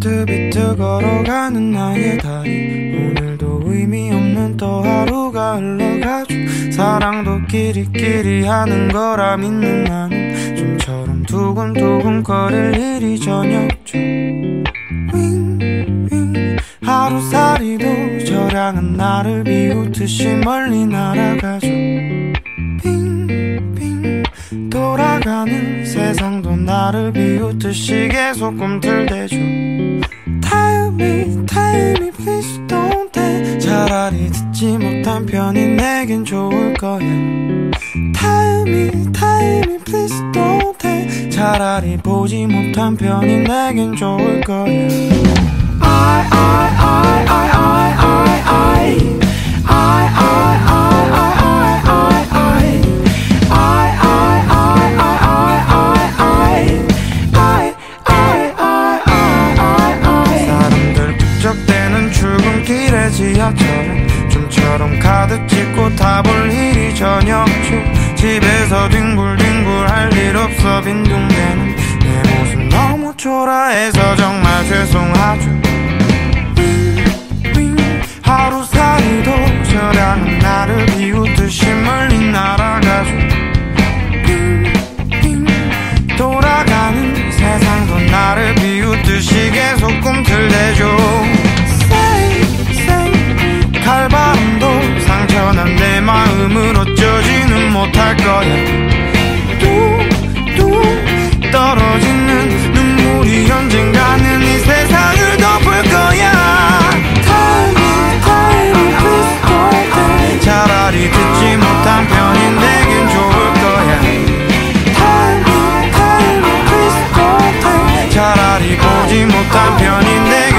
비트비트 걸어가는 나의 다리, 오늘도 의미 없는 또 하루가 흘러가죠. 사랑도 끼리끼리 하는 거라 믿는 나는 좀처럼 두근두근거릴 일이 저녁죠. 윙윙 하루살이도 저량은 나를 비웃듯이 멀리 날아가죠. 빙빙 돌아가는 세상도 나를 비웃듯이 계속 꿈틀대죠. Tell me, tell me, please don't tell. 차라리 듣지 못한 편이 내겐 좋을 거야. Tell me, tell me, please don't tell. 차라리 보지 못한 편이 내겐 좋을 거야. 사람들 북적대는 출근길의 지하철은 좀처럼 가득 찢고 타볼 일이 저녁 중 집에서 뒹굴뒹굴 할 일 없어 빈둥대는 내 모습 너무 초라해서 정말 죄송하죠. 하루살이도 저량은 나를 비웃듯이 멀리 날아가죠. 빙빙 돌아가는 세상도 나를 비웃듯이 계속 꿈틀대죠. Say, say 칼바람도 상처난 내 마음을 어쩌지는 못할 거야. 뚝뚝 떨어지는 눈물이 언젠가는 이 세상을 덮을 거야. 차라리 듣지 못한 편이 내겐 좋을 거야. 차라리 보지 못한 편이 내겐